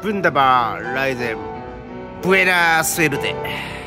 ブンダバーライゼンブエナスエルテ